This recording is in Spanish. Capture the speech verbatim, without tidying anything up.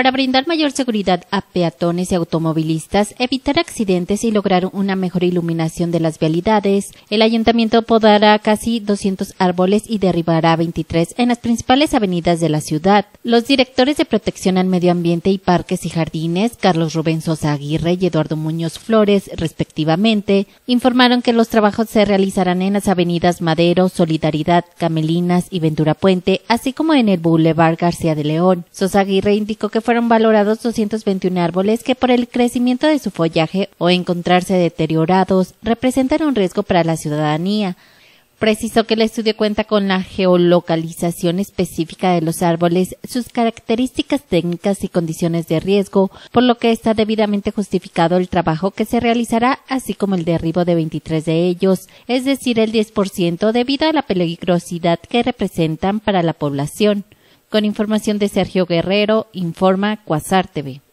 Para brindar mayor seguridad a peatones y automovilistas, evitar accidentes y lograr una mejor iluminación de las vialidades, el ayuntamiento podará casi doscientos árboles y derribará veintitrés en las principales avenidas de la ciudad. Los directores de Protección al Medio Ambiente y Parques y Jardines, Carlos Rubén Sosa Aguirre y Eduardo Muñoz Flores, respectivamente, informaron que los trabajos se realizarán en las avenidas Madero, Solidaridad, Camelinas y Ventura Puente, así como en el Boulevard García de León. Sosa Aguirre indicó que fueron valorados doscientos veintiuno árboles que por el crecimiento de su follaje o encontrarse deteriorados representan un riesgo para la ciudadanía. Precisó que el estudio cuenta con la geolocalización específica de los árboles, sus características técnicas y condiciones de riesgo, por lo que está debidamente justificado el trabajo que se realizará, así como el derribo de veintitrés de ellos, es decir, el diez por ciento debido a la peligrosidad que representan para la población. Con información de Sergio Guerrero, informa Quasar T V.